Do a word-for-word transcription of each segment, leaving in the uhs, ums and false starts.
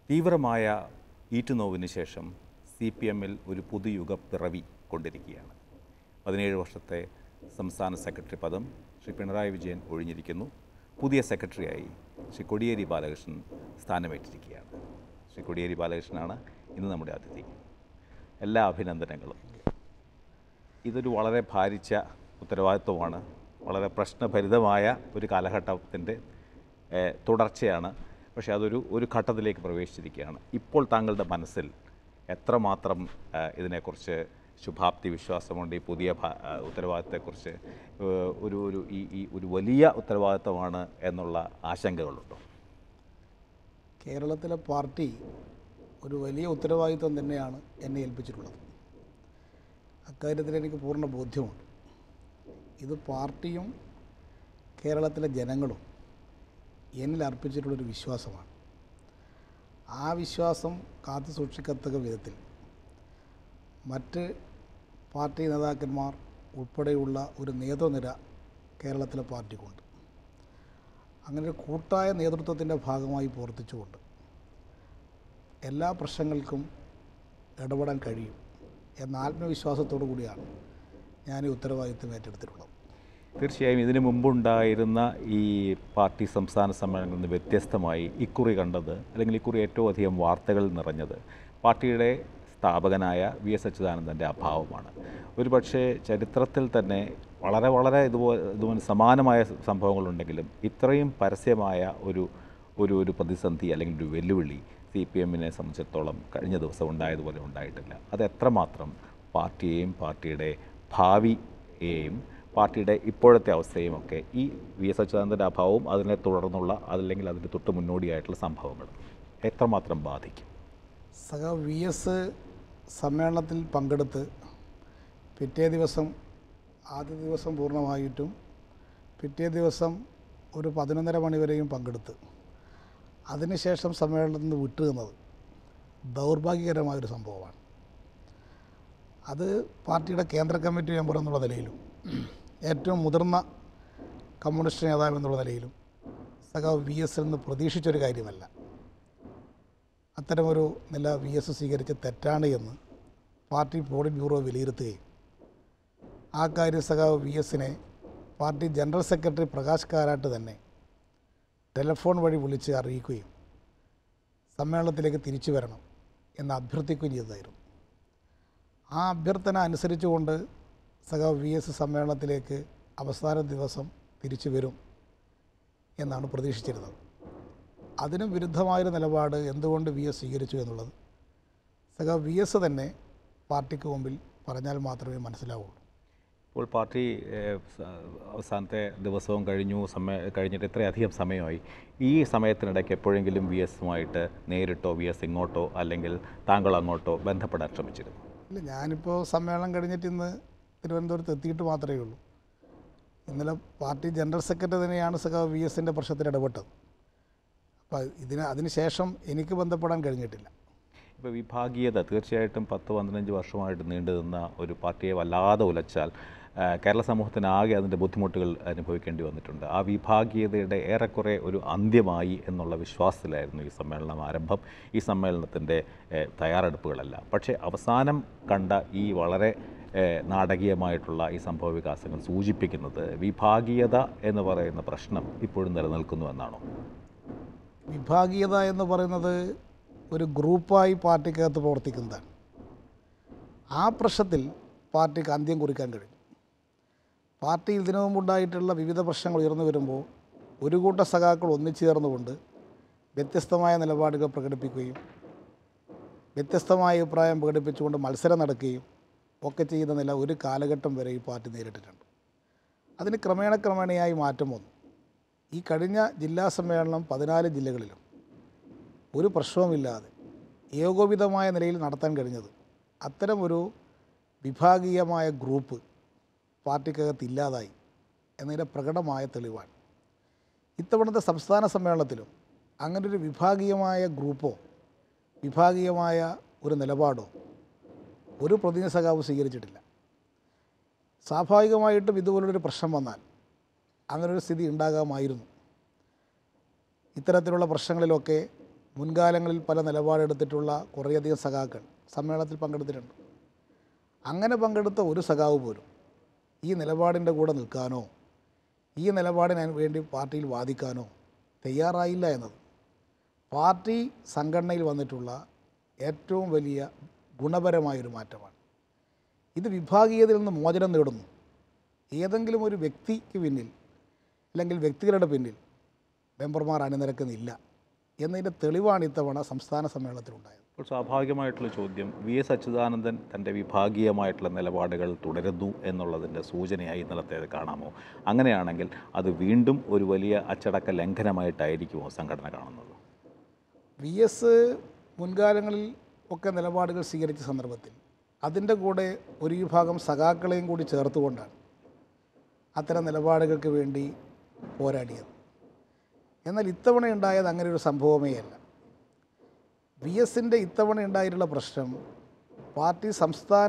തീവ്രമായ ഈറ്റുനോവിന് ശേഷം C P എമ്മിൽ ഒരു പുതുയുഗ പിറവി കൊണ്ടിരിക്കുകയാണ്. പതിനേഴ് വർഷത്തെ സംസ്ഥാന സെക്രട്ടറി പദം ശ്രീ പിണറായി വിജയൻ ഒഴിഞ്ഞിരിക്കുന്നു. പുതിയ സെക്രട്ടറിയായി ശ്രീ കോടിയേരി ബാലകൃഷ്ണൻ സ്ഥാനമേറ്റിരിക്കുകയാണ്. ശ്രീ കോടിയേരി ബാലകൃഷ്ണനാണ് ഇന്ന് നമ്മുടെ അതിഥി. എല്ലാ അഭിനന്ദനങ്ങളും. ഇതൊരു വളരെ ഭാരിച്ച ഉത്തരവാദിത്വമാണ്. വളരെ പ്രശ്നഭരിതമായ ഒരു കാലഘട്ടത്തിൻ്റെ തുടർച്ചയാണ്. പക്ഷേ അതൊരു ഒരു ഘട്ടത്തിലേക്ക് പ്രവേശിച്ചിരിക്കുകയാണ്. ഇപ്പോൾ താങ്കളുടെ മനസ്സിൽ എത്രമാത്രം ഇതിനെക്കുറിച്ച് ശുഭാപ്തി വിശ്വാസമുണ്ട്? ഈ പുതിയ ഉത്തരവാദിത്തത്തെക്കുറിച്ച് ഒരു ഒരു ഈ ഈ ഒരു വലിയ ഉത്തരവാദിത്തമാണ് എന്നുള്ള ആശങ്കകളുണ്ടോ? കേരളത്തിലെ പാർട്ടി ഒരു വലിയ ഉത്തരവാദിത്വം തന്നെയാണ് എന്നെ ഏൽപ്പിച്ചിട്ടുള്ളത്. അക്കാര്യത്തിൽ എനിക്ക് പൂർണ്ണ ബോധ്യമുണ്ട്. ഇത് പാർട്ടിയും കേരളത്തിലെ ജനങ്ങളും എന്നിൽ അർപ്പിച്ചിട്ടുള്ളൊരു വിശ്വാസമാണ്. ആ വിശ്വാസം കാത്തു സൂക്ഷിക്കത്തക്ക വിധത്തിൽ മറ്റ് പാർട്ടി നേതാക്കന്മാർ ഉൾപ്പെടെയുള്ള ഒരു നേതൃനിര കേരളത്തിലെ പാർട്ടിക്കുണ്ട്. അങ്ങനെ ഒരു കൂട്ടായ നേതൃത്വത്തിൻ്റെ ഭാഗമായി പ്രവർത്തിച്ചുകൊണ്ട് എല്ലാ പ്രശ്നങ്ങൾക്കും ഇടപെടാൻ കഴിയും എന്ന ആത്മവിശ്വാസത്തോടു കൂടിയാണ് ഞാൻ ഈ ഉത്തരവാദിത്വം ഏറ്റെടുത്തിട്ടുള്ളത്. തീർച്ചയായും ഇതിനു മുമ്പുണ്ടായിരുന്ന ഈ പാർട്ടി സംസ്ഥാന സമ്മേളനങ്ങളിൽ നിന്ന് വ്യത്യസ്തമായി ഇക്കുറി കണ്ടത്, അല്ലെങ്കിൽ ഇക്കുറി ഏറ്റവും അധികം വാർത്തകൾ നിറഞ്ഞത് പാർട്ടിയുടെ സ്ഥാപകനായ വി എസ് അച്യുതാനന്ദൻ്റെ അഭാവമാണ്. ഒരു പക്ഷേ ചരിത്രത്തിൽ തന്നെ വളരെ വളരെ ഇതുപോലെ ഇതുപോലെ സമാനമായ സംഭവങ്ങളുണ്ടെങ്കിലും ഇത്രയും പരസ്യമായ ഒരു ഒരു ഒരു പ്രതിസന്ധി അല്ലെങ്കിൽ ഒരു വെല്ലുവിളി സി പി എമ്മിനെ സംബന്ധിച്ചിടത്തോളം കഴിഞ്ഞ ദിവസം ഉണ്ടായതുപോലെ ഉണ്ടായിട്ടില്ല. അത് എത്രമാത്രം പാർട്ടിയെയും പാർട്ടിയുടെ ഭാവിയെയും പാർട്ടിയുടെ ഇപ്പോഴത്തെ അവസ്ഥയും ഒക്കെ ഈ വി എസ് അച്യുതാനന്ദൻ്റെ അഭാവവും അതിനെ തുടർന്നുള്ള അതല്ലെങ്കിൽ അതിന് തൊട്ട് മുന്നോടിയായിട്ടുള്ള സംഭവങ്ങൾ എത്രമാത്രം ബാധിക്കും? സഹ വി എസ് സമ്മേളനത്തിൽ പങ്കെടുത്ത് പിറ്റേ ദിവസം ആദ്യ ദിവസം പൂർണ്ണമായിട്ടും പിറ്റേ ദിവസം ഒരു പതിനൊന്നര മണിവരെയും പങ്കെടുത്ത് അതിനുശേഷം സമ്മേളനത്തിൽ നിന്ന് വിട്ടുനിന്നത് ദൗർഭാഗ്യകരമായൊരു സംഭവമാണ്. അത് പാർട്ടിയുടെ കേന്ദ്ര കമ്മിറ്റി മെമ്പർ എന്നുള്ള നിലയിലും ഏറ്റവും മുതിർന്ന കമ്മ്യൂണിസ്റ്റ് നേതാവ് എന്നുള്ള നിലയിലും സഖാവ് വി എസിൽ നിന്ന് പ്രതീക്ഷിച്ചൊരു കാര്യമല്ല. അത്തരമൊരു നില വി എസ് സ്വീകരിച്ച് തെറ്റാണ് എന്ന് പാർട്ടി പോളിറ്റ് ബ്യൂറോ വിലയിരുത്തുകയും ആ കാര്യം സഖാവ് വി എസിനെ party general secretary Prakash Karat telephone ടെലിഫോൺ വഴി വിളിച്ച് അറിയിക്കുകയും സമ്മേളനത്തിലേക്ക് തിരിച്ചു വരണം എന്ന് അഭ്യർത്ഥിക്കുകയും ചെയ്തതായിരുന്നു. ആ അഭ്യർത്ഥന അനുസരിച്ചുകൊണ്ട് സഖാവ് വി എസ് സമ്മേളനത്തിലേക്ക് അവസാന ദിവസം തിരിച്ചു വരും എന്നാണ് പ്രതീക്ഷിച്ചിരുന്നത്. അതിനും വിരുദ്ധമായൊരു നിലപാട് എന്തുകൊണ്ട് വി എസ് സ്വീകരിച്ചു എന്നുള്ളത് സഖാവ് വി എസ് തന്നെ പാർട്ടിക്ക് മുമ്പിൽ പറഞ്ഞാൽ മാത്രമേ മനസ്സിലാവുള്ളൂ. ഇപ്പോൾ പാർട്ടി അവസാനത്തെ ദിവസവും കഴിഞ്ഞു സമ്മേ കഴിഞ്ഞിട്ട് ഇത്രയധികം സമയമായി. ഈ സമയത്തിനിടയ്ക്ക് എപ്പോഴെങ്കിലും വി എസുമായിട്ട് നേരിട്ടോ വി എസ് ഇങ്ങോട്ടോ അല്ലെങ്കിൽ താങ്കൾ അങ്ങോട്ടോ ബന്ധപ്പെടാൻ ശ്രമിച്ചിരുന്നു? ഇല്ല, ഞാനിപ്പോൾ സമ്മേളനം കഴിഞ്ഞിട്ട് ഇന്ന് തിരുവനന്തപുരത്ത് എത്തിയിട്ട് മാത്രമേ ഉള്ളൂ. ഇന്നലെ പാർട്ടി ജനറൽ സെക്രട്ടറി തന്നെയാണ് സഖാവ് വി എസിൻ്റെ പ്രശ്നത്തിൽ ഇടപെട്ടത്. അപ്പോൾ ഇതിന് അതിന് ശേഷം എനിക്ക് ബന്ധപ്പെടാൻ കഴിഞ്ഞിട്ടില്ല. ഇപ്പോൾ വിഭാഗീയത തീർച്ചയായിട്ടും പത്ത് പതിനഞ്ച് വർഷമായിട്ട് നീണ്ടു നിന്ന ഒരു പാർട്ടിയെ വല്ലാതെ ഉലച്ചാൽ കേരള സമൂഹത്തിനാകെ അതിൻ്റെ ബുദ്ധിമുട്ടുകൾ അനുഭവിക്കേണ്ടി വന്നിട്ടുണ്ട്. ആ വിഭാഗീയതയുടെ ഏറെക്കുറെ ഒരു അന്ത്യമായി എന്നുള്ള വിശ്വാസത്തിലായിരുന്നു ഈ സമ്മേളനം ആരംഭം, ഈ സമ്മേളനത്തിൻ്റെ തയ്യാറെടുപ്പുകളെല്ലാം. പക്ഷേ അവസാനം കണ്ട ഈ വളരെ നാടകീയമായിട്ടുള്ള ഈ സംഭവ വികാസങ്ങൾ സൂചിപ്പിക്കുന്നത് വിഭാഗീയത എന്ന് പറയുന്ന പ്രശ്നം ഇപ്പോഴും നിലനിൽക്കുന്നു എന്നാണോ? വിഭാഗീയത എന്ന് പറയുന്നത് ഒരു ഗ്രൂപ്പായി പാർട്ടിക്കകത്ത് പ്രവർത്തിക്കുന്നതാണ്. ആ പ്രശ്നത്തിൽ പാർട്ടിക്ക് അന്ത്യം കുറിക്കാൻ കഴിയും. പാർട്ടിയിൽ ഇതിനു മുമ്പുണ്ടായിട്ടുള്ള വിവിധ പ്രശ്നങ്ങൾ ഉയർന്നു വരുമ്പോൾ ഒരു കൂട്ടം സഖാക്കൾ ഒന്നിച്ചേർന്നുകൊണ്ട് വ്യത്യസ്തമായ നിലപാടുകൾ പ്രകടിപ്പിക്കുകയും വ്യത്യസ്തമായ അഭിപ്രായം പ്രകടിപ്പിച്ചുകൊണ്ട് മത്സരം നടക്കുകയും ഒക്കെ ചെയ്യുന്ന നില ഒരു കാലഘട്ടം വരെ ഈ പാർട്ടി നേരിട്ടിട്ടുണ്ട്. അതിന് ക്രമേണ ക്രമേണയായി മാറ്റം വന്നു. ഈ കഴിഞ്ഞ ജില്ലാ സമ്മേളനം പതിനാല് ജില്ലകളിലും ഒരു പ്രശ്നവുമില്ലാതെ ഏകോപിതമായ നിലയിൽ നടത്താൻ കഴിഞ്ഞത് അത്തരം ഒരു വിഭാഗീയമായ ഗ്രൂപ്പ് പാർട്ടിക്കകത്ത് ഇല്ലാതായി എന്നതിൻ്റെ പ്രകടമായ തെളിവാണ്. ഇത്തവണത്തെ സംസ്ഥാന സമ്മേളനത്തിലും അങ്ങനൊരു വിഭാഗീയമായ ഗ്രൂപ്പോ വിഭാഗീയമായ ഒരു നിലപാടോ ഒരു പ്രതിനിധി സഖാവ് സ്വീകരിച്ചിട്ടില്ല. സ്വാഭാവികമായിട്ടും ഇതുപോലൊരു പ്രശ്നം വന്നാൽ അങ്ങനൊരു സ്ഥിതി ഉണ്ടാകാമായിരുന്നു. ഇത്തരത്തിലുള്ള പ്രശ്നങ്ങളിലൊക്കെ മുൻകാലങ്ങളിൽ പല നിലപാടെടുത്തിട്ടുള്ള കുറേയധികം സഖാക്കൾ സമ്മേളനത്തിൽ പങ്കെടുത്തിട്ടുണ്ട്. അങ്ങനെ പങ്കെടുത്ത ഒരു സഖാവ് പോലും ഈ നിലപാടിൻ്റെ കൂടെ നിൽക്കാനോ ഈ നിലപാടിന് വേണ്ടി പാർട്ടിയിൽ വാദിക്കാനോ തയ്യാറായില്ല എന്നത് പാർട്ടി സംഘടനയിൽ വന്നിട്ടുള്ള ഏറ്റവും വലിയ ഗുണപരമായൊരു മാറ്റമാണ്. ഇത് വിഭാഗീയതയിൽ നിന്ന് മോചനം നേടുന്നു. ഏതെങ്കിലും ഒരു വ്യക്തിക്ക് പിന്നിൽ അല്ലെങ്കിൽ വ്യക്തികളുടെ പിന്നിൽ മെമ്പർമാർ അണിനിരക്കുന്നില്ല എന്നതിൻ്റെ തെളിവാണ് ഇത്തവണ സംസ്ഥാന സമ്മേളനത്തിലുണ്ടായത്. ഇപ്പോൾ സ്വാഭാവികമായിട്ടുള്ള ചോദ്യം, വി എസ് അച്യുതാനന്ദൻ തൻ്റെ വിഭാഗീയമായിട്ടുള്ള നിലപാടുകൾ തുടരുന്നു എന്നുള്ളതിൻ്റെ സൂചനയായി ഇന്നലത്തേത് കാണാമോ? അങ്ങനെയാണെങ്കിൽ അത് വീണ്ടും ഒരു വലിയ അച്ചടക്ക ലംഘനമായിട്ടായിരിക്കുമോ സംഘടന കാണുന്നത്? വി എസ് മുൻകാലങ്ങളിൽ ഒക്കെ നിലപാടുകൾ സ്വീകരിച്ച സന്ദർഭത്തിൽ അതിൻ്റെ കൂടെ ഒരു വിഭാഗം സഖാക്കളെയും കൂടി ചേർത്തുകൊണ്ടാണ് അത്തരം നിലപാടുകൾക്ക് വേണ്ടി പോരാടിയത്. എന്നാൽ ഇത്തവണ ഉണ്ടായത് അങ്ങനെ ഒരു സംഭവമേ അല്ല. വി എസിൻ്റെ ഇത്തവണ ഉണ്ടായിട്ടുള്ള പ്രശ്നം പാർട്ടി സംസ്ഥാന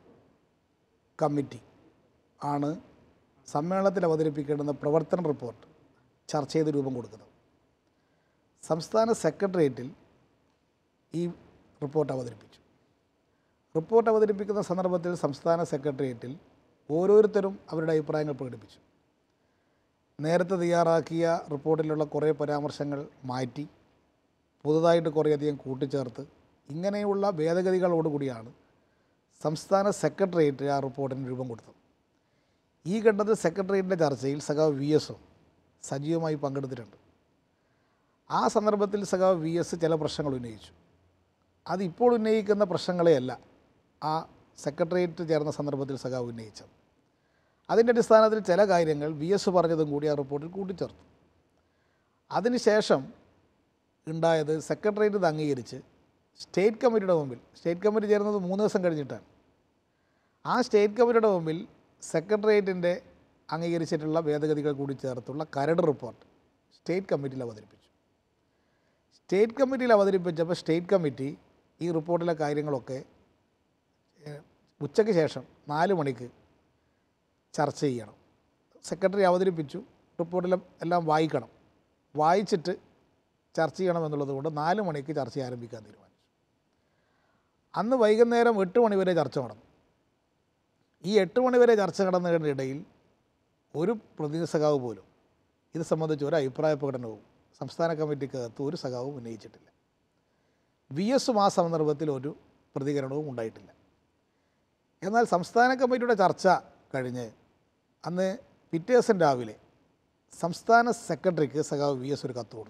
കമ്മിറ്റി ആണ് സമ്മേളനത്തിൽ അവതരിപ്പിക്കേണ്ടുന്ന പ്രവർത്തന റിപ്പോർട്ട് ചർച്ച ചെയ്ത് രൂപം കൊടുക്കുന്നത്. സംസ്ഥാന സെക്രട്ടേറിയറ്റിൽ ഈ റിപ്പോർട്ട് അവതരിപ്പിച്ചു. റിപ്പോർട്ട് അവതരിപ്പിക്കുന്ന സന്ദർഭത്തിൽ സംസ്ഥാന സെക്രട്ടേറിയറ്റിൽ ഓരോരുത്തരും അവരുടെ അഭിപ്രായങ്ങൾ പ്രകടിപ്പിച്ചു. നേരത്തെ തയ്യാറാക്കിയ റിപ്പോർട്ടിലുള്ള കുറേ പരാമർശങ്ങൾ മാറ്റി പുതുതായിട്ട് കുറേയധികം കൂട്ടിച്ചേർത്ത് ഇങ്ങനെയുള്ള ഭേദഗതികളോടുകൂടിയാണ് സംസ്ഥാന സെക്രട്ടേറിയറ്റ് ആ റിപ്പോർട്ടിന് രൂപം കൊടുത്തത്. ഈ ഘട്ടത്തിൽ സെക്രട്ടേറിയറ്റിൻ്റെ ചർച്ചയിൽ സഖാവ് വി എസും സജീവമായി പങ്കെടുത്തിട്ടുണ്ട്. ആ സന്ദർഭത്തിൽ സഖാവ് വി എസ് ചില പ്രശ്നങ്ങൾ ഉന്നയിച്ചു. അതിപ്പോൾ ഉന്നയിക്കുന്ന പ്രശ്നങ്ങളെയല്ല ആ സെക്രട്ടേറിയറ്റ് ചേർന്ന സന്ദർഭത്തിൽ സഖാവ് ഉന്നയിച്ചത്. അതിൻ്റെ അടിസ്ഥാനത്തിൽ ചില കാര്യങ്ങൾ വി എസ് പറഞ്ഞതും കൂടി ആ റിപ്പോർട്ടിൽ കൂട്ടിച്ചേർത്തു. അതിനുശേഷം ഉണ്ടായത് സെക്രട്ടേറിയറ്റ് ഇത് അംഗീകരിച്ച് സ്റ്റേറ്റ് കമ്മിറ്റിയുടെ മുമ്പിൽ, സ്റ്റേറ്റ് കമ്മിറ്റി ചേർന്നത് മൂന്ന് ദിവസം കഴിഞ്ഞിട്ടാണ്, ആ സ്റ്റേറ്റ് കമ്മിറ്റിയുടെ മുമ്പിൽ സെക്രട്ടേറിയറ്റിൻ്റെ അംഗീകരിച്ചിട്ടുള്ള ഭേദഗതികൾ കൂടി ചേർത്തുള്ള കരട് റിപ്പോർട്ട് സ്റ്റേറ്റ് കമ്മിറ്റിയിൽ അവതരിപ്പിച്ചു. സ്റ്റേറ്റ് കമ്മിറ്റിയിൽ അവതരിപ്പിച്ചപ്പോൾ സ്റ്റേറ്റ് കമ്മിറ്റി ഈ റിപ്പോർട്ടിലെ കാര്യങ്ങളൊക്കെ ഉച്ചയ്ക്ക് ശേഷം നാല് മണിക്ക് ചർച്ച ചെയ്യണം. സെക്രട്ടറി അവതരിപ്പിച്ചു, റിപ്പോർട്ടിലും എല്ലാം വായിക്കണം, വായിച്ചിട്ട് ചർച്ച ചെയ്യണമെന്നുള്ളത് കൊണ്ട് നാല് മണിക്ക് ചർച്ച ആരംഭിക്കാൻ തീരുമാനിച്ചു. അന്ന് വൈകുന്നേരം എട്ട് മണി വരെ ചർച്ച നടന്നു. ഈ എട്ട് മണി വരെ ചർച്ച നടന്നതിനിടയിൽ ഒരു പ്രതിനിധി സഖാവ് പോലും ഇത് സംബന്ധിച്ച് ഒരു അഭിപ്രായ പ്രകടനവും സംസ്ഥാന കമ്മിറ്റിക്കകത്ത് ഒരു സഖാവും ഉന്നയിച്ചിട്ടില്ല. വി എസും ആ സന്ദർഭത്തിൽ ഒരു പ്രതികരണവും ഉണ്ടായിട്ടില്ല. എന്നാൽ സംസ്ഥാന കമ്മിറ്റിയുടെ ചർച്ച കഴിഞ്ഞ് അന്ന് പിറ്റേ ദിവസം രാവിലെ സംസ്ഥാന സെക്രട്ടറിക്ക് സഖാവ് വി എസ് ഒരു കത്ത് കൊടുത്തു.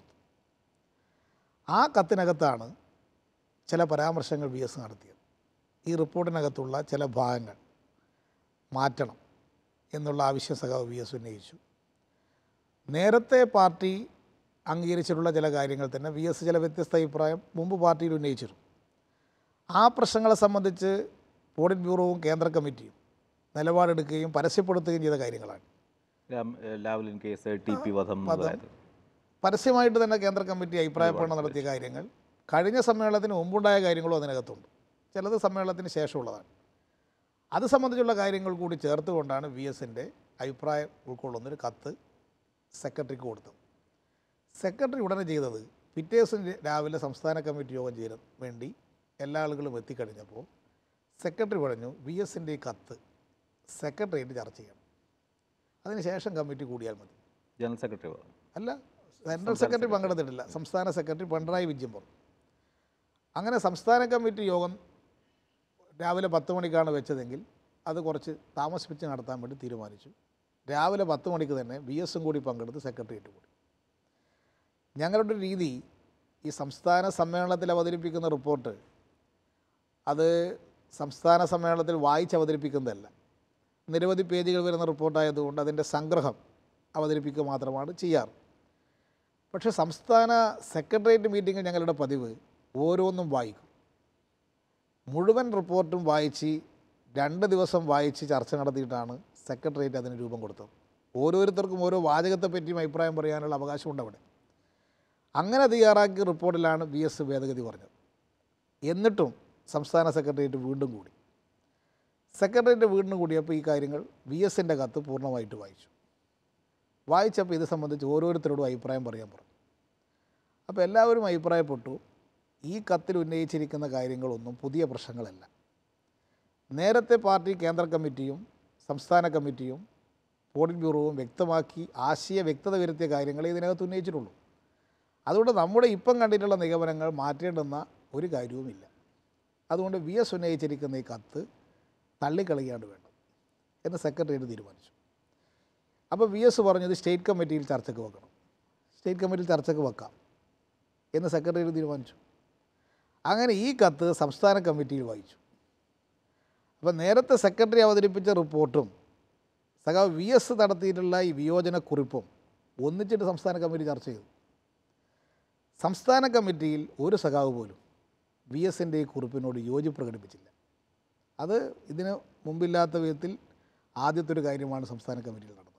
ആ കത്തിനകത്താണ് ചില പരാമർശങ്ങൾ വി എസ് നടത്തിയത്. ഈ റിപ്പോർട്ടിനകത്തുള്ള ചില ഭാഗങ്ങൾ മാറ്റണം എന്നുള്ള ആവശ്യം സഖാവ് വി എസ് ഉന്നയിച്ചു. നേരത്തെ പാർട്ടി അംഗീകരിച്ചിട്ടുള്ള ചില കാര്യങ്ങൾ തന്നെ വി എസ് ചില വ്യത്യസ്ത അഭിപ്രായം മുമ്പ് പാർട്ടിയിൽ ഉന്നയിച്ചിരുന്നു. ആ പ്രശ്നങ്ങളെ സംബന്ധിച്ച് പോളിറ്റ് ബ്യൂറോവും കേന്ദ്ര കമ്മിറ്റിയും നിലപാടെടുക്കുകയും പരസ്യപ്പെടുത്തുകയും ചെയ്ത കാര്യങ്ങളാണ്. ലാവ്ലിൻ കേസ്, ടി പി വധം, പരസ്യമായിട്ട് തന്നെ കേന്ദ്ര കമ്മിറ്റി അഭിപ്രായ പ്രകടനം നടത്തിയ കാര്യങ്ങൾ കഴിഞ്ഞ സമ്മേളനത്തിന് മുമ്പുണ്ടായ കാര്യങ്ങളും അതിനകത്തുണ്ട്, ചിലത് സമ്മേളനത്തിന് ശേഷമുള്ളതാണ്. അത് സംബന്ധിച്ചുള്ള കാര്യങ്ങൾ കൂടി ചേർത്തുകൊണ്ടാണ് വി എസിൻ്റെ അഭിപ്രായം ഉൾക്കൊള്ളുന്നൊരു കത്ത് സെക്രട്ടറിക്ക് കൊടുത്തത്. സെക്രട്ടറി ഉടനെ ചെയ്തത് പിറ്റേ ദിവസം രാവിലെ സംസ്ഥാന കമ്മിറ്റി യോഗം ചെയ്യാൻ വേണ്ടി എല്ലാ ആളുകളും എത്തിക്കഴിഞ്ഞപ്പോൾ സെക്രട്ടറി പറഞ്ഞു വി എസിൻ്റെ ഈ കത്ത് സെക്രട്ടറിയായിട്ട് ചർച്ച ചെയ്യണം, അതിനുശേഷം കമ്മിറ്റി കൂടിയാൽ മതി. ജനറൽ സെക്രട്ടറി അല്ല, ജനറൽ സെക്രട്ടറി പങ്കെടുത്തിട്ടില്ല, സംസ്ഥാന സെക്രട്ടറി പിണറായി വിജയൻ പറഞ്ഞു. അങ്ങനെ സംസ്ഥാന കമ്മിറ്റി യോഗം രാവിലെ പത്ത് മണിക്കാണ് വെച്ചതെങ്കിൽ അത് കുറച്ച് താമസിപ്പിച്ച് നടത്താൻ വേണ്ടി തീരുമാനിച്ചു. രാവിലെ പത്ത് മണിക്ക് തന്നെ വി എസും കൂടി പങ്കെടുത്ത് സെക്രട്ടേറിയറ്റ് കൂടി. ഞങ്ങളുടെ രീതി ഈ സംസ്ഥാന സമ്മേളനത്തിൽ അവതരിപ്പിക്കുന്ന റിപ്പോർട്ട് അത് സംസ്ഥാന സമ്മേളനത്തിൽ വായിച്ച് അവതരിപ്പിക്കുന്നതല്ല, നിരവധി പേജുകൾ വരുന്ന റിപ്പോർട്ടായതുകൊണ്ട് അതിൻ്റെ സംഗ്രഹം അവതരിപ്പിക്കുക മാത്രമാണ് ചെയ്യാറ്. പക്ഷേ സംസ്ഥാന സെക്രട്ടേറിയറ്റ് മീറ്റിങ്ങിൽ ഞങ്ങളുടെ പതിവ് ഓരോന്നും വായിക്കും, മുഴുവൻ റിപ്പോർട്ടും വായിച്ച് രണ്ട് ദിവസം വായിച്ച് ചർച്ച നടത്തിയിട്ടാണ് സെക്രട്ടേറിയറ്റ് അതിന് രൂപം കൊടുത്തത്. ഓരോരുത്തർക്കും ഓരോ വാചകത്തെ പറ്റിയും അഭിപ്രായം പറയാനുള്ള അവകാശമുണ്ട് അവിടെ. അങ്ങനെ തയ്യാറാക്കിയ റിപ്പോർട്ടിലാണ് വി എസ് ഭേദഗതി പറഞ്ഞത്. എന്നിട്ടും സംസ്ഥാന സെക്രട്ടേറിയറ്റ് വീണ്ടും കൂടി. സെക്രട്ടേറിയറ്റ് വീണ്ടും കൂടിയപ്പോൾ ഈ കാര്യങ്ങൾ വി എസിൻ്റെ കത്ത് പൂർണ്ണമായിട്ട് വായിച്ചു. വായിച്ചപ്പോൾ ഇത് സംബന്ധിച്ച് ഓരോരുത്തരോടും അഭിപ്രായം പറയാൻ പറഞ്ഞു. അപ്പോൾ എല്ലാവരും അഭിപ്രായപ്പെട്ടു ഈ കത്തിൽ ഉന്നയിച്ചിരിക്കുന്ന കാര്യങ്ങളൊന്നും പുതിയ പ്രശ്നങ്ങളല്ല. നേരത്തെ പാർട്ടി കേന്ദ്ര കമ്മിറ്റിയും സംസ്ഥാന കമ്മിറ്റിയും പോളിറ്റ് ബ്യൂറോവും വ്യക്തമാക്കി ആശയ വ്യക്തത വരുത്തിയ കാര്യങ്ങളെ ഇതിനകത്ത് ഉന്നയിച്ചിട്ടുള്ളൂ. അതുകൊണ്ട് നമ്മുടെ ഇപ്പം കണ്ടിട്ടുള്ള നിഗമനങ്ങൾ മാറ്റേണ്ടുന്ന ഒരു കാര്യവുമില്ല. അതുകൊണ്ട് വി എസ് ഉന്നയിച്ചിരിക്കുന്ന ഈ കത്ത് തള്ളിക്കളയാണ്ട് വേണം എന്ന് സെക്രട്ടേറിയറ്റ് തീരുമാനിച്ചു. അപ്പോൾ വി എസ് പറഞ്ഞത് സ്റ്റേറ്റ് കമ്മിറ്റിയിൽ ചർച്ചയ്ക്ക് വെക്കണം. സ്റ്റേറ്റ് കമ്മിറ്റിയിൽ ചർച്ചയ്ക്ക് വെക്കാം എന്ന് സെക്രട്ടേറിയറ്റ് തീരുമാനിച്ചു. അങ്ങനെ ഈ കത്ത് സംസ്ഥാന കമ്മിറ്റിയിൽ വായിച്ചു. അപ്പോൾ നേരത്തെ സെക്രട്ടറി അവതരിപ്പിച്ച റിപ്പോർട്ടും സഖാവ് വി എസ് നടത്തിയിട്ടുള്ള ഈ വിയോജനക്കുറിപ്പും ഒന്നിച്ചിട്ട് സംസ്ഥാന കമ്മിറ്റി ചർച്ച ചെയ്തു. സംസ്ഥാന കമ്മിറ്റിയിൽ ഒരു സഖാവ് പോലും വി എസിൻ്റെ ഈ കുറിപ്പിനോട് യോജിപ്പ് പ്രകടിപ്പിച്ചില്ല. അത് ഇതിന് മുമ്പില്ലാത്ത വിധത്തിൽ ആദ്യത്തെ ഒരു കാര്യമാണ് സംസ്ഥാന കമ്മിറ്റിയിൽ നടന്നത്.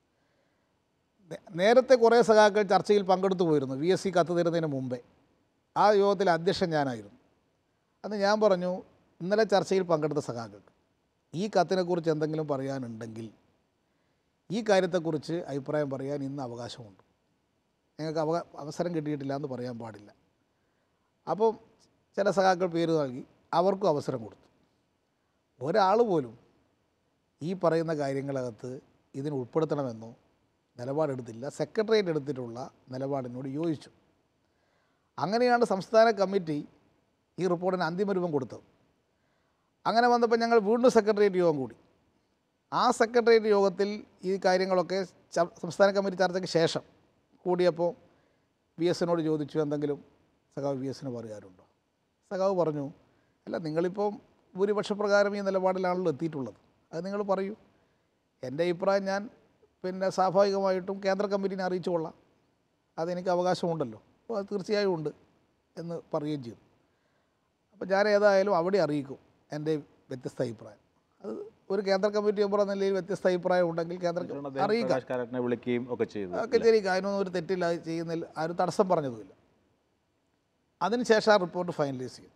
നേരത്തെ കുറേ സഖാക്കൾ ചർച്ചയിൽ പങ്കെടുത്തു പോയിരുന്നു വി എസ് സി കത്ത് തരുന്നതിന് മുമ്പേ. ആ യോഗത്തിൽ അധ്യക്ഷൻ ഞാനായിരുന്നു. അന്ന് ഞാൻ പറഞ്ഞു, ഇന്നലെ ചർച്ചയിൽ പങ്കെടുത്ത സഖാക്കൾക്ക് ഈ കത്തിനെക്കുറിച്ച് എന്തെങ്കിലും പറയാനുണ്ടെങ്കിൽ ഈ കാര്യത്തെക്കുറിച്ച് അഭിപ്രായം പറയാൻ ഇന്ന് അവകാശമുണ്ട്. നിങ്ങൾക്ക് അവ അവസരം കിട്ടിയിട്ടില്ല എന്ന് പറയാൻ പാടില്ല. അപ്പോൾ ചില സഖാക്കൾ പേര് നൽകി, അവർക്കും അവസരം കൊടുത്തു. ഒരാൾ പോലും ഈ പറയുന്ന കാര്യങ്ങളകത്ത് ഇതിന് ഉൾപ്പെടുത്തണമെന്നോ നിലപാടെടുത്തില്ല. സെക്രട്ടേറിയറ്റ് എടുത്തിട്ടുള്ള നിലപാടിനോട് യോജിച്ചു. അങ്ങനെയാണ് സംസ്ഥാന കമ്മിറ്റി ഈ റിപ്പോർട്ടിന് അന്തിമ രൂപം കൊടുത്തത്. അങ്ങനെ വന്നപ്പോൾ ഞങ്ങൾ വീണ്ടും സെക്രട്ടേറിയറ്റ് യോഗം കൂടി. ആ സെക്രട്ടേറിയറ്റ് യോഗത്തിൽ ഈ കാര്യങ്ങളൊക്കെ സംസ്ഥാന കമ്മിറ്റി ചർച്ചയ്ക്ക് ശേഷം കൂടിയപ്പോൾ വി എസിനോട് ചോദിച്ചു, എന്തെങ്കിലും സഖാവ് വി എസിന് പറയാറുണ്ടോ? സഖാവ് പറഞ്ഞു, അല്ല, നിങ്ങളിപ്പോൾ ഭൂരിപക്ഷ പ്രകാരം ഈ നിലപാടിലാണല്ലോ എത്തിയിട്ടുള്ളത്, അത് നിങ്ങൾ പറയൂ. എൻ്റെ അഭിപ്രായം ഞാൻ പിന്നെ സ്വാഭാവികമായിട്ടും കേന്ദ്ര കമ്മിറ്റിനെ അറിയിച്ചു കൊള്ളാം, അതെനിക്ക് അവകാശമുണ്ടല്ലോ. അപ്പോൾ അത് തീർച്ചയായും ഉണ്ട് എന്ന് പറയുകയും ചെയ്തു. അപ്പോൾ ഞാൻ ഏതായാലും അവിടെ അറിയിക്കും എൻ്റെ വ്യത്യസ്ത അഭിപ്രായം. അത് ഒരു കേന്ദ്ര കമ്മിറ്റി മെമ്പർ എന്ന നിലയിൽ വ്യത്യസ്ത അഭിപ്രായം ഉണ്ടെങ്കിൽ കേന്ദ്ര അറിയിക്കാം, വിളിക്കുകയും ഒക്കെ ചെയ്തു. ഒക്കെ ശരിക്കും അതിനൊന്നും ഒരു തെറ്റില്ല, ചെയ്യുന്നതിൽ ആരും തടസ്സം പറഞ്ഞതുമില്ല. അതിനുശേഷം ആ റിപ്പോർട്ട് ഫൈനലൈസ് ചെയ്തു.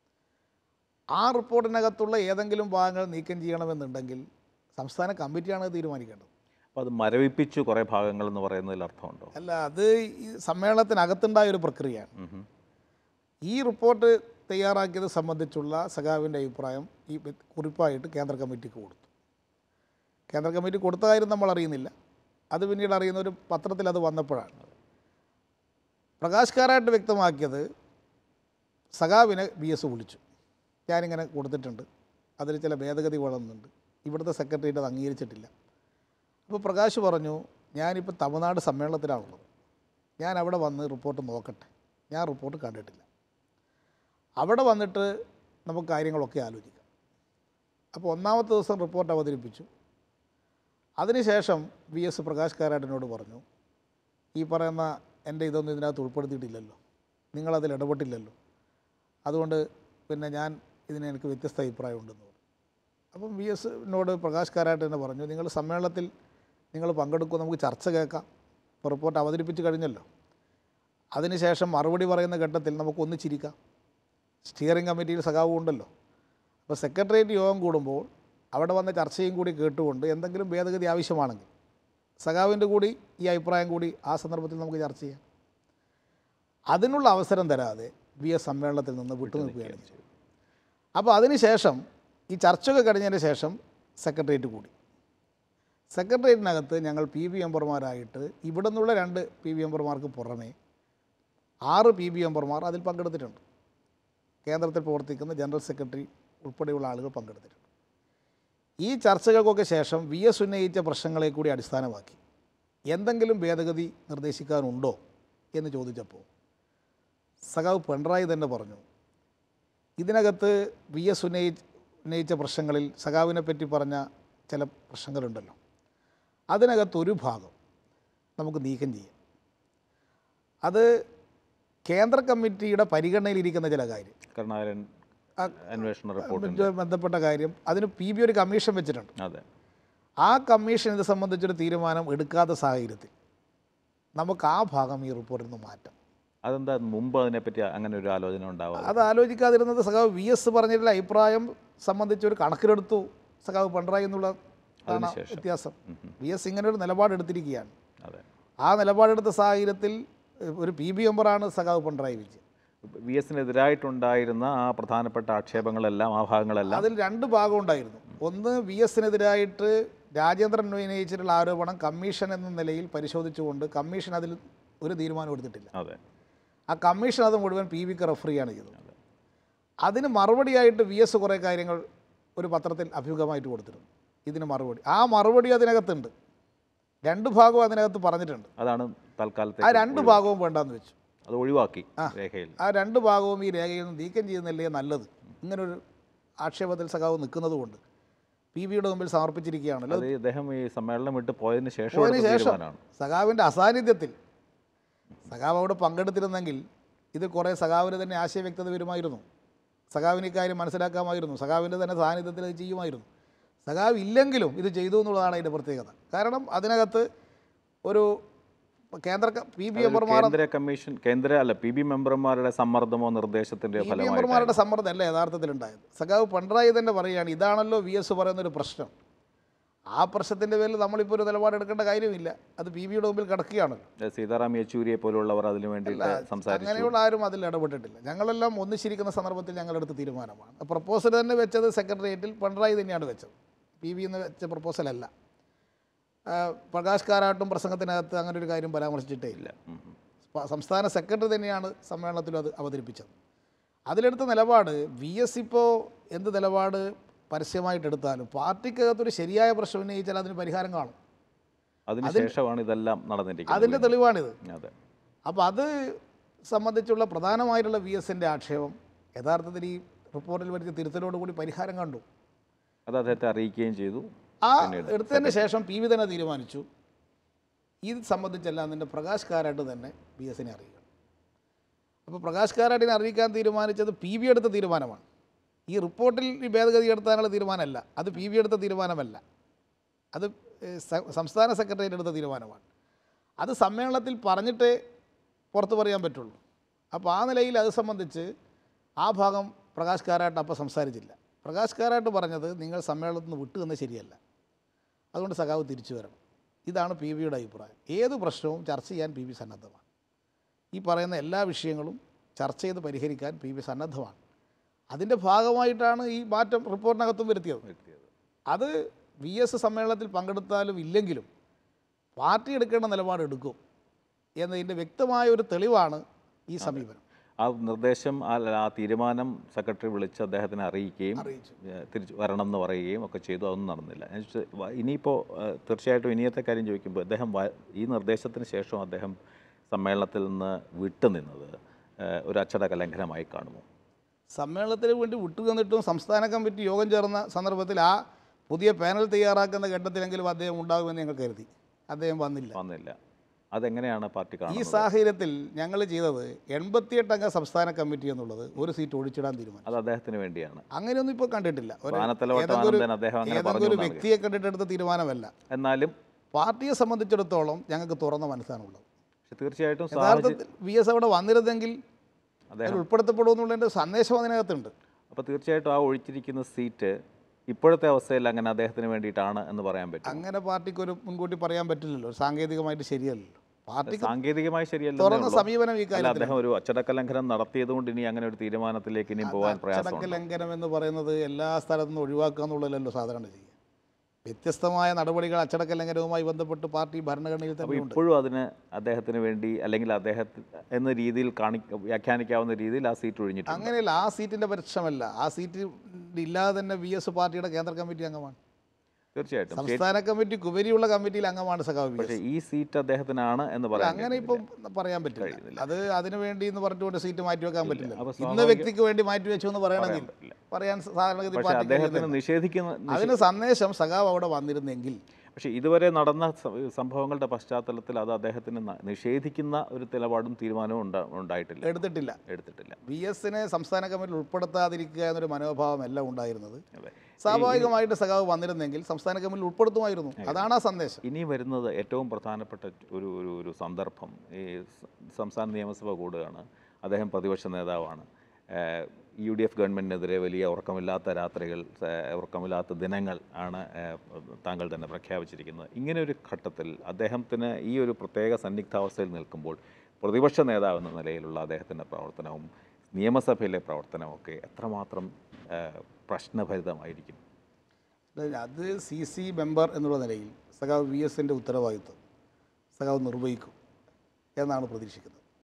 ആ റിപ്പോർട്ടിനകത്തുള്ള ഏതെങ്കിലും ഭാഗങ്ങൾ നീക്കം ചെയ്യണമെന്നുണ്ടെങ്കിൽ സംസ്ഥാന കമ്മിറ്റിയാണ് തീരുമാനിക്കേണ്ടത്. അപ്പോൾ അത് മരവിപ്പിച്ചു കുറേ ഭാഗങ്ങൾ എന്ന് പറയുന്നതിൽ അർത്ഥമുണ്ടോ? അല്ല, അത് ഈ സമ്മേളനത്തിനകത്തുണ്ടായ ഒരു പ്രക്രിയയാണ്. ഈ റിപ്പോർട്ട് തയ്യാറാക്കിയത് സംബന്ധിച്ചുള്ള സഖാവിൻ്റെ അഭിപ്രായം ഈ കുറിപ്പായിട്ട് കേന്ദ്ര കമ്മിറ്റിക്ക് കൊടുത്തു. കേന്ദ്ര കമ്മിറ്റി കൊടുത്ത കാര്യം നമ്മൾ അറിയുന്നില്ല, അത് പിന്നീട് അറിയുന്ന ഒരു പത്രത്തിൽ അത് വന്നപ്പോഴാണ്. പ്രകാശ് കാരാട്ട് വ്യക്തമാക്കിയത് സഖാവിനെ ബി എസ് വിളിച്ചു, ഞാനിങ്ങനെ കൊടുത്തിട്ടുണ്ട്, അതിൽ ചില ഭേദഗതി വളർന്നുണ്ട്, ഇവിടുത്തെ സെക്രട്ടേറിയറ്റ് അത് അംഗീകരിച്ചിട്ടില്ല. അപ്പോൾ പ്രകാശ് പറഞ്ഞു, ഞാനിപ്പോൾ തമിഴ്നാട് സമ്മേളനത്തിലാണുള്ളത്, ഞാൻ അവിടെ വന്ന് റിപ്പോർട്ട് നോക്കട്ടെ, ഞാൻ റിപ്പോർട്ട് കണ്ടിട്ടില്ല, അവിടെ വന്നിട്ട് നമുക്ക് കാര്യങ്ങളൊക്കെ ആലോചിക്കാം. അപ്പോൾ ഒന്നാമത്തെ ദിവസം റിപ്പോർട്ട് അവതരിപ്പിച്ചു. അതിനുശേഷം വി എസ് പ്രകാശ് കാരാട്ടിനോട് പറഞ്ഞു, ഈ പറയുന്ന എൻ്റെ ഇതൊന്നും ഇതിനകത്ത് ഉൾപ്പെടുത്തിയിട്ടില്ലല്ലോ, നിങ്ങളതിൽ ഇടപെട്ടില്ലല്ലോ, അതുകൊണ്ട് പിന്നെ ഞാൻ ഇതിന് എനിക്ക് വ്യത്യസ്ത അഭിപ്രായമുണ്ടെന്ന് പറഞ്ഞു. അപ്പം വി എസിനോട് പ്രകാശ് കാരാട്ട് തന്നെ പറഞ്ഞു, നിങ്ങൾ സമ്മേളനത്തിൽ നിങ്ങൾ പങ്കെടുക്കും, നമുക്ക് ചർച്ച കേൾക്കാം, ഇപ്പോൾ റിപ്പോർട്ട് അവതരിപ്പിച്ച് കഴിഞ്ഞല്ലോ, അതിനുശേഷം മറുപടി പറയുന്ന ഘട്ടത്തിൽ നമുക്ക് ഒന്നിച്ചിരിക്കാം, സ്റ്റിയറിംഗ് കമ്മിറ്റിയിൽ സഖാവും ഉണ്ടല്ലോ. അപ്പോൾ സെക്രട്ടേറിയറ്റ് യോഗം കൂടുമ്പോൾ അവിടെ വന്ന ചർച്ചയും കൂടി കേട്ടുകൊണ്ട് എന്തെങ്കിലും ഭേദഗതി ആവശ്യമാണെങ്കിൽ സഖാവിൻ്റെ കൂടി ഈ അഭിപ്രായം കൂടി ആ സന്ദർഭത്തിൽ നമുക്ക് ചർച്ച ചെയ്യാം. അതിനുള്ള അവസരം തരാതെ വി എസ് സമ്മേളനത്തിൽ നിന്ന് വിട്ടുനിൽക്കുകയാണ് ചെയ്തത്. അപ്പോൾ അതിനുശേഷം ഈ ചർച്ചയൊക്കെ കഴിഞ്ഞതിന് ശേഷം സെക്രട്ടേറിയറ്റ് കൂടി. സെക്രട്ടേറിയറ്റിനകത്ത് ഞങ്ങൾ പി ബി മെമ്പർമാരായിട്ട് ഇവിടെ നിന്നുള്ള രണ്ട് പി ബി മെമ്പർമാർക്ക് പുറമേ ആറ് പി ബി മെമ്പർമാർ അതിൽ പങ്കെടുത്തിട്ടുണ്ട്. കേന്ദ്രത്തിൽ പ്രവർത്തിക്കുന്ന ജനറൽ സെക്രട്ടറി ഉൾപ്പെടെയുള്ള ആളുകൾ പങ്കെടുത്തിട്ടുണ്ട്. ഈ ചർച്ചകൾക്കൊക്കെ ശേഷം വി എസ് ഉന്നയിച്ച പ്രശ്നങ്ങളെ കൂടി അടിസ്ഥാനമാക്കി എന്തെങ്കിലും ഭേദഗതി നിർദ്ദേശിക്കാനുണ്ടോ എന്ന് ചോദിച്ചപ്പോൾ സഖാവ് പിണറായി തന്നെ പറഞ്ഞു, ഇതിനകത്ത് വി എസ് ഉന്നയി ഉന്നയിച്ച പ്രശ്നങ്ങളിൽ സഖാവിനെ പറ്റി പറഞ്ഞ ചില പ്രശ്നങ്ങളുണ്ടല്ലോ, അതിനകത്ത് ഒരു ഭാഗം നമുക്ക് നീക്കം ചെയ്യാം. അത് കേന്ദ്ര കമ്മിറ്റിയുടെ പരിഗണനയിലിരിക്കുന്ന ചില കാര്യം, കരുണാകരൻ അന്വേഷണ റിപ്പോർട്ട് ബന്ധപ്പെട്ട കാര്യം, അതിന് പി ബി ഒരു കമ്മീഷൻ വെച്ചിട്ടുണ്ട്. അതെ, ആ കമ്മീഷൻ ഇത് സംബന്ധിച്ചൊരു തീരുമാനം എടുക്കാത്ത സാഹചര്യത്തിൽ നമുക്ക് ആ ഭാഗം ഈ റിപ്പോർട്ടിൽ നിന്ന് മാറ്റാം. അതെന്താ മുമ്പ് അതിനെപ്പറ്റി അങ്ങനെ ഒരു ആലോചന ഉണ്ടാവുക? അത് ആലോചിക്കാതിരുന്നത് സഖാവ് വി എസ് പറഞ്ഞിട്ടുള്ള അഭിപ്രായം സംബന്ധിച്ചൊരു കണക്കിലെടുത്തു സഖാവ് പിണറായി എന്നുള്ള വ്യത്യാസം. വി എസ് ഇങ്ങനെ ഒരു നിലപാടെടുത്തിരിക്കുകയാണ്. ആ നിലപാടെടുത്ത സാഹചര്യത്തിൽ ഒരു പി ബി മെമ്പറാണ് സഖാവ് പിണറായി വിജയൻ. വി എസിനെതിരായിട്ടുണ്ടായിരുന്ന ആ പ്രധാനപ്പെട്ട ആക്ഷേപങ്ങളെല്ലാം ആ ഭാഗങ്ങളെല്ലാം അതിൽ രണ്ട് ഭാഗം ഉണ്ടായിരുന്നു. ഒന്ന്, വി എസിനെതിരായിട്ട് രാജേന്ദ്രൻ ഉന്നയിച്ചിട്ടുള്ള ആരോപണം കമ്മീഷൻ എന്ന നിലയിൽ പരിശോധിച്ചുകൊണ്ട് കമ്മീഷൻ അതിൽ ഒരു തീരുമാനം എടുത്തിട്ടില്ല. അതെ, ആ കമ്മീഷൻ അത് മുഴുവൻ പി വിക്ക് റെഫറിയാണ് ചെയ്തത്. അതിന് മറുപടിയായിട്ട് വി എസ് കുറേ കാര്യങ്ങൾ ഒരു പത്രത്തിൽ അഭിമുഖമായിട്ട് കൊടുത്തിരുന്നു. ഇതിന് മറുപടി, ആ മറുപടി അതിനകത്തുണ്ട്. രണ്ട് ഭാഗവും അതിനകത്ത് പറഞ്ഞിട്ടുണ്ട്. അതാണ് തൽക്കാലത്തെ ആ രണ്ട് ഭാഗവും വേണ്ടാന്ന് വെച്ചു, അത് ഒഴിവാക്കി രേഖയിൽ. ആ രണ്ട് ഭാഗവും ഈ രേഖയിൽ നിന്ന് നീക്കം ചെയ്യുന്നല്ലേ നല്ലത്. ഇങ്ങനൊരു ആക്ഷേപത്തിൽ സഖാവ് നിൽക്കുന്നത് കൊണ്ട് പി ബിയുടെ മുമ്പിൽ സമർപ്പിച്ചിരിക്കുകയാണല്ലോ. അത് ഇദ്ദേഹം ഈ സമ്മേളനം വിട്ട് പോയതിന് ശേഷം പോയതിന് ശേഷം സഖാവിൻ്റെ അസാന്നിധ്യത്തിൽ സഖാവ് അവിടെ പങ്കെടുത്തിരുന്നെങ്കിൽ ഇത് കുറേ സഖാവിന് തന്നെ ആശയവ്യക്തത വരുമായിരുന്നു. സഖാവിന് ഇക്കാര്യം മനസ്സിലാക്കാമായിരുന്നു. സഖാവിൻ്റെ തന്നെ സാന്നിധ്യത്തിൽ അത് ചെയ്യുമായിരുന്നു. സഖാവ് ഇല്ലെങ്കിലും ഇത് ചെയ്തു എന്നുള്ളതാണ് അതിൻ്റെ പ്രത്യേകത. കാരണം അതിനകത്ത് ഒരു കേന്ദ്ര പി ബി മെമ്പർമാർ കേന്ദ്ര കമ്മീഷൻ കേന്ദ്ര അല്ല പി ബി മെമ്പർമാരുടെ സമ്മർദ്ദമോ നിർദ്ദേശത്തിൻ്റെ പി ബി മെമ്പർമാരുടെ സമ്മർദ്ദമല്ല യഥാർത്ഥത്തിൽ ഉണ്ടായത്. സഖാവ് പിണറായി തന്നെ പറയുകയാണ്, ഇതാണല്ലോ വി എസ് പറയുന്നൊരു പ്രശ്നം. ആ പ്രശ്നത്തിൻ്റെ പേരിൽ നമ്മളിപ്പോൾ ഒരു നിലപാടെടുക്കേണ്ട കാര്യമില്ല. അത് പി ബിയുടെ മുമ്പിൽ കിടക്കുകയാണല്ലോ. സീതാറാം യെച്ചൂരിയെ പോലുള്ളവർ അതിനു വേണ്ടി സംസാരിച്ചു. അങ്ങനെയുള്ള ആരും അതിൽ ഇടപെട്ടിട്ടില്ല. ഞങ്ങളെല്ലാം ഒന്നിച്ചിരിക്കുന്ന സന്ദർഭത്തിൽ ഞങ്ങളെടുത്ത തീരുമാനമാണ്. പ്രപ്പോസൽ തന്നെ വെച്ചത് സെക്രട്ടേറിയറ്റിൽ പിണറായി തന്നെയാണ് വെച്ചത്. പി ബി എന്ന് വെച്ച പ്രപ്പോസലല്ല. പ്രകാശ് കാരാട്ടും പ്രസംഗത്തിനകത്ത് അങ്ങനെ ഒരു കാര്യം പരാമർശിച്ചിട്ടേ ഇല്ല. സംസ്ഥാന സെക്രട്ടറി തന്നെയാണ് സമ്മേളനത്തിലും അത് അവതരിപ്പിച്ചത്. അതിലെടുത്ത നിലപാട് വി എസ് ഇപ്പോൾ എന്ത് നിലപാട് പരസ്യമായിട്ടെടുത്താലും പാർട്ടിക്കകത്തൊരു ശരിയായ പ്രശ്നം ഉന്നയിച്ചാൽ അതിന് പരിഹാരം കാണും. അതിനുശേഷമാണ് ഇതെല്ലാം നടന്നിരിക്കുന്നത്. അതിൻ്റെ തെളിവാണിത്. അതെ. അപ്പോൾ അത് സംബന്ധിച്ചുള്ള പ്രധാനമായിട്ടുള്ള വി എസിൻ്റെ ആക്ഷേപം യഥാർത്ഥത്തിൽ ഈ റിപ്പോർട്ടിൽ വരുത്തിയ തിരുത്തലോടുകൂടി പരിഹാരം കണ്ടു. അത് അദ്ദേഹത്തെ അറിയിക്കുകയും ചെയ്തു. ആ എടുത്തതിന് ശേഷം പി വി തന്നെ തീരുമാനിച്ചു ഇത് സംബന്ധിച്ചെല്ലാം അതിൻ്റെ പ്രകാശ് കാരാട്ട് തന്നെ ബി എസിനെ അറിയിക്കണം. അപ്പോൾ പ്രകാശ് കാരാട്ടിനെ അറിയിക്കാൻ തീരുമാനിച്ചത് പി വി എടുത്ത തീരുമാനമാണ്. ഈ റിപ്പോർട്ടിൽ ഈ ഭേദഗതി എടുത്താനുള്ള തീരുമാനമല്ല, അത് പി വി എടുത്ത തീരുമാനമല്ല, അത് സംസ്ഥാന സെക്രട്ടേറിയറ്റ് എടുത്ത തീരുമാനമാണ്. അത് സമ്മേളനത്തിൽ പറഞ്ഞിട്ടേ പുറത്ത് പറയാൻ പറ്റുള്ളൂ. അപ്പോൾ ആ നിലയിൽ അത് സംബന്ധിച്ച് ആ ഭാഗം പ്രകാശ് കാരാട്ട് അപ്പോൾ സംസാരിച്ചില്ല. പ്രകാശ് കാരാട്ട് പറഞ്ഞത് നിങ്ങൾ സമ്മേളനത്തിൽ നിന്ന് വിട്ടു എന്ന് ശരിയല്ല, അതുകൊണ്ട് സഖാവ് തിരിച്ചു വരണം. ഇതാണ് പി വിയുടെ അഭിപ്രായം. ഏത് പ്രശ്നവും ചർച്ച ചെയ്യാൻ പി വി സന്നദ്ധമാണ്. ഈ പറയുന്ന എല്ലാ വിഷയങ്ങളും ചർച്ച ചെയ്ത് പരിഹരിക്കാൻ പി വി സന്നദ്ധമാണ്. അതിൻ്റെ ഭാഗമായിട്ടാണ് ഈ മാറ്റം റിപ്പോർട്ടിനകത്തും വരുത്തിയത്. അത് വി എസ് സമ്മേളനത്തിൽ പങ്കെടുത്താലും ഇല്ലെങ്കിലും പാർട്ടി എടുക്കേണ്ട നിലപാട് എടുക്കും എന്നതിൻ്റെ വ്യക്തമായ ഒരു തെളിവാണ് ഈ സമീപനം. ആ നിർദ്ദേശം ആ തീരുമാനം സെക്രട്ടറി വിളിച്ച് അദ്ദേഹത്തിനെ അറിയിക്കുകയും തിരിച്ച് വരണം എന്ന് പറയുകയും ഒക്കെ ചെയ്തു. അതൊന്നും നടന്നില്ല. ഇനിയിപ്പോൾ തീർച്ചയായിട്ടും ഇനിയത്തെ കാര്യം ചോദിക്കുമ്പോൾ അദ്ദേഹം ഈ നിർദ്ദേശത്തിന് ശേഷം അദ്ദേഹം സമ്മേളനത്തിൽ നിന്ന് വിട്ടുനിന്നത് ഒരു അച്ചടക്ക ലംഘനമായി കാണുമോ? സമ്മേളനത്തിന് വേണ്ടി വിട്ടുനിന്നിട്ടും സംസ്ഥാന കമ്മിറ്റി യോഗം ചേർന്ന സന്ദർഭത്തിൽ ആ പുതിയ പാനൽ തയ്യാറാക്കുന്ന ഘട്ടത്തിലെങ്കിലും അദ്ദേഹം ഉണ്ടാകുമെന്ന് ഞങ്ങൾ കരുതി. അദ്ദേഹം വന്നില്ല വന്നില്ല അതെങ്ങനെയാണ് പാർട്ടി കാണുന്നത്? ഈ സാഹചര്യത്തിൽ ഞങ്ങൾ ചെയ്തത് എൺപത്തിയെട്ട് അംഗ സംസ്ഥാന കമ്മിറ്റി എന്നുള്ളത് ഒരു സീറ്റ് ഒഴിച്ചിടാൻ തീരുമാനം. അത് അദ്ദേഹത്തിന് വേണ്ടിയാണ്. അങ്ങനെയൊന്നും ഇപ്പോൾ കണ്ടിട്ടില്ല. ഏതെങ്കിലും ഒരു വ്യക്തിയെ കണ്ടിട്ടെടുത്ത തീരുമാനമല്ല. എന്നാലും പാർട്ടിയെ സംബന്ധിച്ചിടത്തോളം ഞങ്ങൾക്ക് തുറന്ന മനസ്സാണുള്ളത്. പക്ഷേ തീർച്ചയായിട്ടും യഥാർത്ഥത്തിൽ വി എസ് അവിടെ വന്നിരുന്നെങ്കിൽ അതിൽ ഉൾപ്പെടുത്തപ്പെടുമെന്നുള്ളതിൻ്റെ സന്ദേശം അതിനകത്തുണ്ട്. അപ്പോൾ തീർച്ചയായിട്ടും ആ ഒഴിച്ചിരിക്കുന്ന സീറ്റ് ഇപ്പോഴത്തെ അവസ്ഥയിൽ അങ്ങനെ അദ്ദേഹത്തിന് വേണ്ടിയിട്ടാണ് എന്ന് പറയാൻ പറ്റും. അങ്ങനെ പാർട്ടിക്ക് ഒരു മുൻകൂട്ടി പറയാൻ പറ്റില്ലല്ലോ, സാങ്കേതികമായിട്ട് ശരിയല്ലല്ലോ. പാർട്ടി സാങ്കേതികമായി ശരിയല്ല, തുറന്ന സമീപനം ഈ കാര്യത്തിൽ. അദ്ദേഹം ഒരു അച്ചടക്ക ലംഘനം നടത്തിയതുകൊണ്ട് ഇനി അങ്ങനെ ഒരു തീരുമാനത്തിലേക്ക് ഇനി പോകാൻ പ്രയാസമാണ്. അച്ചടക്ക ലംഘനം എന്ന് പറയുന്നത് എല്ലാ സ്ഥലത്തു നിന്നും ഒഴിവാക്കുക എന്നുള്ളതല്ലോ സാധാരണ ചെയ്യുക. വ്യത്യസ്തമായ നടപടികൾ അച്ചടക്ക ലംഘനവുമായി ബന്ധപ്പെട്ട് പാർട്ടി ഭരണഘടനയിൽ തന്നെ ഉണ്ട്. ഇപ്പോഴും അതിന് അദ്ദേഹത്തിന് വേണ്ടി അല്ലെങ്കിൽ അദ്ദേഹത്തിന് എന്ന രീതിയിൽ കാണി വ്യാഖ്യാനിക്കാവുന്ന രീതിയിൽ ആ സീറ്റ് ഒഴിഞ്ഞിട്ടുണ്ട്. അങ്ങനെയല്ല, ആ സീറ്റിൻ്റെ പ്രശ്നമല്ല. ആ സീറ്റ് ഇല്ലാതെ തന്നെ വി എസ് പാർട്ടിയുടെ കേന്ദ്ര കമ്മിറ്റി അംഗമാണ്. തീർച്ചയായിട്ടും സംസ്ഥാന കമ്മിറ്റിക്ക് ഉപരിയുള്ള കമ്മിറ്റിയിൽ അംഗമാണ് സഖാവ്. പക്ഷേ ഈ സീറ്റ് അദ്ദേഹത്തിനാണ് എന്ന് പറയാം. അങ്ങനെ ഇപ്പം പറയാൻ പറ്റില്ല. അത് അതിനു വേണ്ടി എന്ന് പറഞ്ഞുകൊണ്ട് സീറ്റ് മാറ്റിവെക്കാൻ പറ്റില്ല. ഇന്ന വ്യക്തിക്ക് വേണ്ടി മാറ്റിവെച്ചു എന്ന് പറയണമെങ്കിൽ പറയാൻ സാധാരണഗതി നിഷേധിക്കുന്ന അതിന് സന്ദേശം സഖാവ് അവിടെ വന്നിരുന്നെങ്കിൽ. പക്ഷേ ഇതുവരെ നടന്ന സംഭവങ്ങളുടെ പശ്ചാത്തലത്തിൽ അത് അദ്ദേഹത്തിന് നിഷേധിക്കുന്ന ഒരു നിലപാടും തീരുമാനവും ഉണ്ടായിട്ടില്ല, എടുത്തിട്ടില്ല എടുത്തിട്ടില്ല വി എസിനെ സംസ്ഥാന കമ്മിറ്റിയിൽ ഉൾപ്പെടുത്താതിരിക്കുക എന്നൊരു മനോഭാവമല്ല ഉണ്ടായിരുന്നത്. സ്വാഭാവികമായിട്ട് സഖാവ് വന്നിരുന്നെങ്കിൽ സംസ്ഥാന കമ്മിറ്റിയിൽ ഉൾപ്പെടുത്തുമായിരുന്നു. അതാണ് ആ സന്ദേശം. ഇനി വരുന്നത് ഏറ്റവും പ്രധാനപ്പെട്ട ഒരു ഒരു ഒരു സന്ദർഭം, ഈ സംസ്ഥാന നിയമസഭ കൂടുകയാണ്. അദ്ദേഹം പ്രതിപക്ഷ നേതാവാണ്. യു ഡി എഫ് ഗവൺമെൻറ്റിനെതിരെ വലിയ ഉറക്കമില്ലാത്ത രാത്രികൾ, ഉറക്കമില്ലാത്ത ദിനങ്ങൾ ആണ് താങ്കൾ തന്നെ പ്രഖ്യാപിച്ചിരിക്കുന്നത്. ഇങ്ങനെ ഒരു ഘട്ടത്തിൽ അദ്ദേഹത്തിന് ഈ ഒരു പ്രത്യേക സന്നിഗ്ധാവസ്ഥയിൽ നിൽക്കുമ്പോൾ പ്രതിപക്ഷ നേതാവ് എന്ന നിലയിലുള്ള അദ്ദേഹത്തിൻ്റെ പ്രവർത്തനവും നിയമസഭയിലെ പ്രവർത്തനമൊക്കെ എത്രമാത്രം ആ, പ്രശ്നഭരിതമായിരിക്കും? അത് സി സി മെമ്പർ എന്നുള്ള നിലയിൽ സഖാവ് വി എസിൻ്റെ ഉത്തരവാദിത്വം സഖാവ് നിർവഹിക്കും എന്നാണ് പ്രതീക്ഷിക്കുന്നത്.